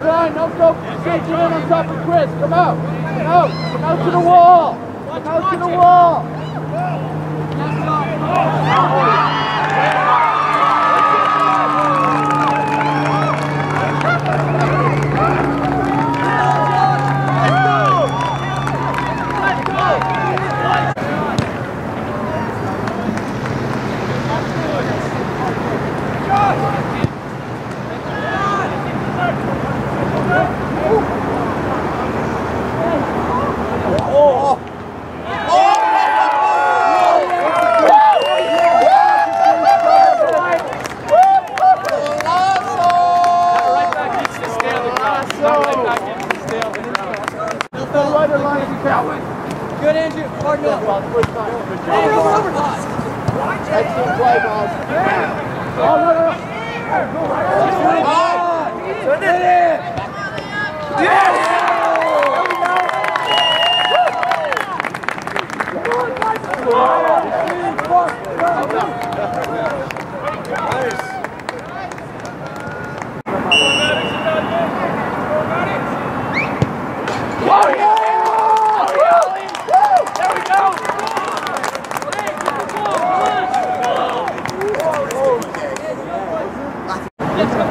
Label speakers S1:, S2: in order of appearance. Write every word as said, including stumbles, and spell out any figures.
S1: Ryan, don't go shaking in on top of Chris. Come out. Come out. Come out to the wall. Come out to the wall.
S2: Good, Andrew. Hard enough. Over, over, over.
S1: Excellent play, boss. Oh, no, no, no. Turn it in. Yeah!
S2: Let's go.